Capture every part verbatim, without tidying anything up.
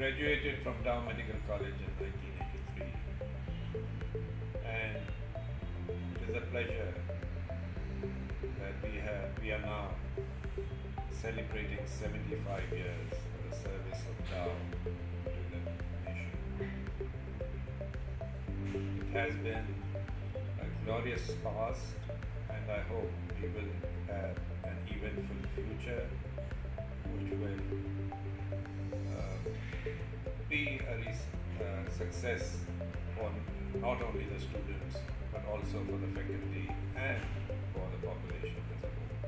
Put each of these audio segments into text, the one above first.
graduated from Dow Medical College in nineteen eighty-three, and it is a pleasure that we have we are now celebrating seventy-five years of the service of Dow to the nation. It has been a glorious past, and I hope we will have an eventful future which will uh, be a res- uh, success for not only the students but also for the faculty and for the population as a whole.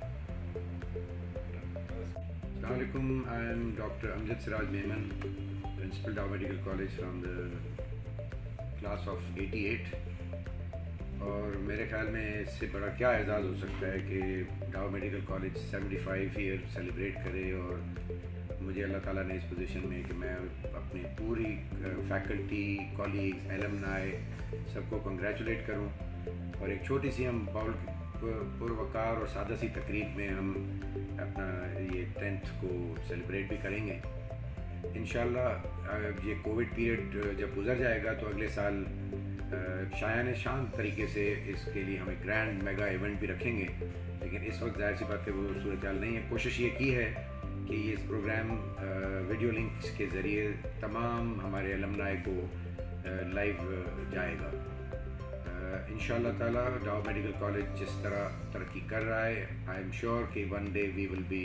Assalamualaikum. I am Doctor Amjad Siraj Memon, Principal Dow Medical College from the class of eighty-eight. اور میرے خیال میں اس سے بڑا کیا اعزاز ہو سکتا ہے کہ ڈاؤ میڈیکل کالج سیونٹی فائیو ایئر سیلیبریٹ کرے، اور مجھے اللہ تعالیٰ نے اس پوزیشن میں کہ میں اپنی پوری فیکلٹی، کالیگز، ایلمنائی سب کو کنگریچولیٹ کروں، اور ایک چھوٹی سی ہم باؤل پروقار اور سادہ سی تقریب میں ہم اپنا یہ ٹینتھ کو سیلیبریٹ بھی کریں گے انشاءاللہ۔ یہ کووڈ پیریڈ جب گزر جائے گا تو اگلے سال شایان شان طریقے سے اس کے لیے ہم ایک گرینڈ میگا ایونٹ بھی رکھیں گے، لیکن اس وقت ظاہر سی بات ہے وہ صورتحال نہیں ہے۔ کوشش یہ کی ہے کہ یہ اس پروگرام ویڈیو لنکس کے ذریعے تمام ہمارے المنائی کو لائیو جائے گا انشاءاللہ تعالیٰ۔ ڈاؤ میڈیکل کالج جس طرح ترقی کر رہا ہے، آئی ایم شیور کہ ون ڈے وی ول بی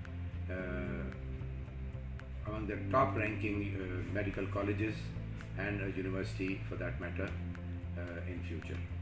among the top ranking uh, medical colleges and a university for that matter uh, in future.